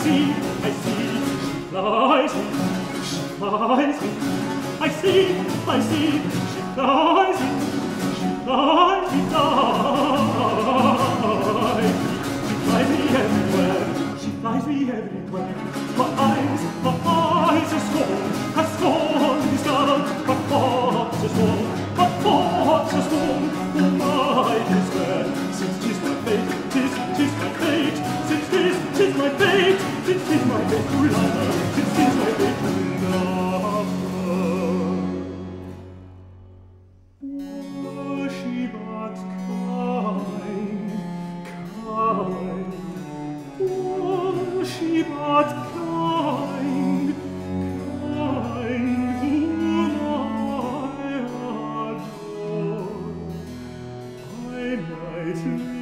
see, I see, she flies me, she flies me. I see, she flies me, she flies me, she flies me everywhere, she flies me everywhere. Her eyes are scorn, her scorn is down, her thoughts are scorn, her thoughts are scorn. Oh my despair, since 'tis my fate, 'tis my fate, since 'tis my fate, since 'tis my fate to love her, since 'tis my fate to love her. Were she but kind, kind, were she but kind, kind, whom I adore, I might